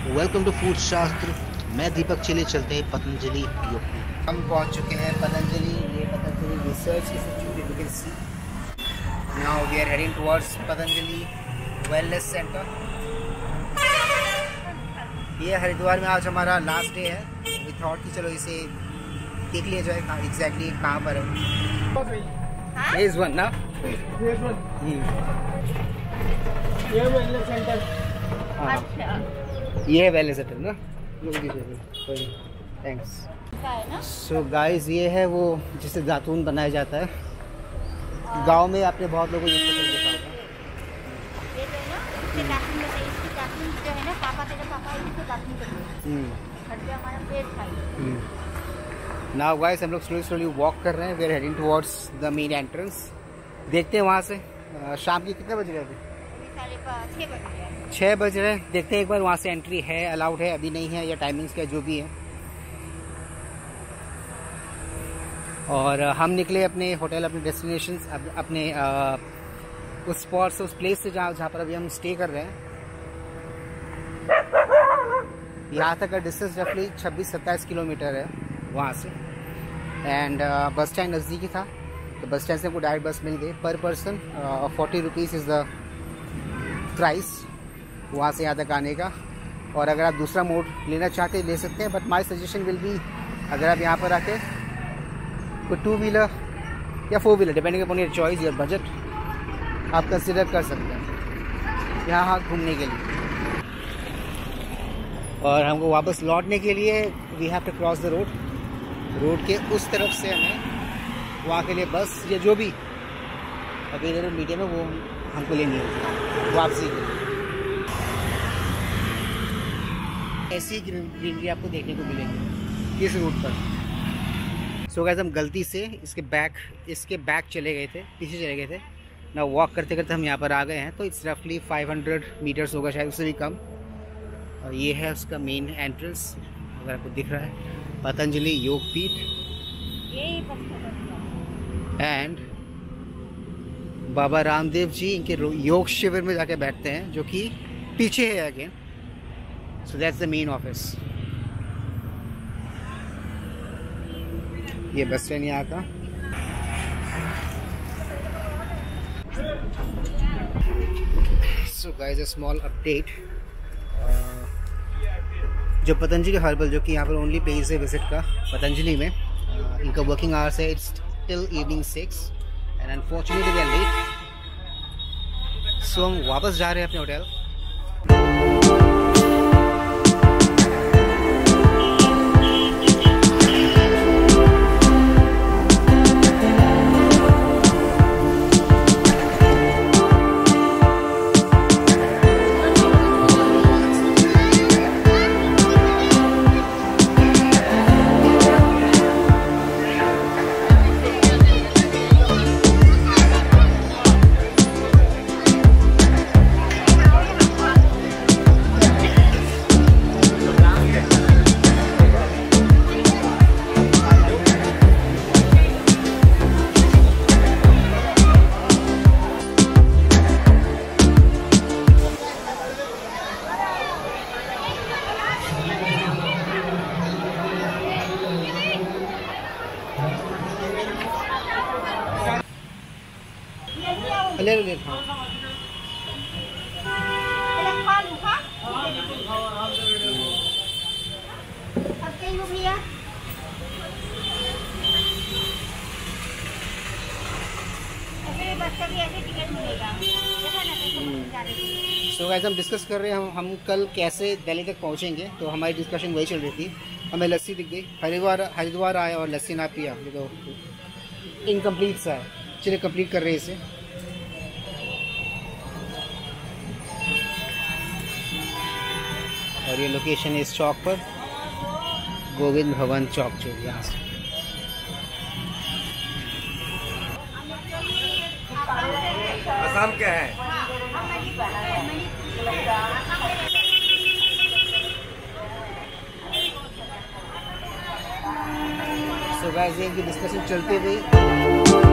Welcome to food शास्त्र। मैं दीपक, चले चलते हैं पतंजलि यूपी। हम पहुंच चुके हैं पतंजलि। ये Patanjali research institute, you can see. Now we are heading towards Patanjali wellness centre. ये हरिद्वार में आज हमारा लास्ट डे है। वी थॉट कि चलो इसे देख लिया जाए एग्जैक्टली कहाँ पर है। फेज 1 ना, ये वेलनेस सेंटर। अच्छा, ये है वेलनेस सेंटर ना। थैंक्स। सो गाइस, ये है वो जिससे जातून बनाया जाता है। गांव में आपने बहुत लोगों को यूज करके देखा होगा। ये जो है ना, इसके दातून में इसकी दातून जो है ना, पापा तेरे पापा इसको दातून करते हैं। घर पे हमारा पेट खाई। नाउ गाइस, हम लोग स्लोली वॉक कर रहे हैं। We are heading towards the main entrance. देखते हैं वहाँ से शाम के कितने बज रहे हैं? 6 बज रहे हैं। देखते हैं एक बार वहाँ से एंट्री है, अलाउड है, अभी नहीं है, या टाइमिंग्स का जो भी है। और हम निकले अपने होटल, अपने डेस्टिनेशन, अपने उस स्पॉट से, उस प्लेस से जहाँ पर अभी हम स्टे कर रहे हैं। यहाँ तक का डिस्टेंस रफली 26-27 किलोमीटर है वहाँ से। एंड बस स्टैंड नज़दीकी था, तो बस स्टैंड से हमको डायरेक्ट बस मिल गई। Per person 40 rupees is the price वहाँ से यहाँ तक आने का। और अगर आप दूसरा मोड लेना चाहते हैं ले सकते हैं, but my suggestion will be, अगर आप यहाँ पर आके कोई 2 व्हीलर या 4 wheeler depending upon your choice, your budget, आप कंसिडर कर सकते हैं यहाँ घूमने के लिए। और हमको वापस लौटने के लिए we have to cross the road के उस तरफ से हमें वहाँ के लिए बस या जो भी अवेलेबल मीडियम है वो हमको लेनी है वापसी के लिए। ऐसी ग्रीनरी आपको देखने को मिलेगी इस रूट पर। सो गाइस, हम गलती से इसके बैक चले गए थे, पीछे चले गए थे ना। वॉक करते करते हम यहाँ पर आ गए हैं, तो इट्स रफली 500 मीटर्स होगा, शायद उससे भी कम। और ये है उसका मेन एंट्रेंस, अगर आपको दिख रहा है, पतंजलि योगपीठ। एंड बाबा रामदेव जी इनके योग शिविर में जाके बैठते हैं, जो कि पीछे है again. So that's the main office. ये बस स्टैंड यहाँ का। So guys, a small update. जो पतंजलि हर्बल, जो कि यहाँ पर ओनली प्लेस है विजिट का पतंजलि में, इनका वर्किंग आवर्स है it's till evening 6 and unfortunately we are late. So हम वापस जा रहे हैं अपने होटल। ले सो गाइस, हम डिस्कस कर रहे हैं हम कल कैसे दिल्ली तक पहुंचेंगे। तो हमारी डिस्कशन वही चल रही थी। हमें लस्सी दिख गई, हरिद्वार आए और लस्सी ना पिया, ये तो इनकम्प्लीट सा है। चलिए कंप्लीट कर रहे हैं इसे। और ये लोकेशन है इस चौक पर, गोविंद भवन चौक, जो यहाँ से। आसाम क्या है? सो गाइस, ये डिस्कशन चलते हुए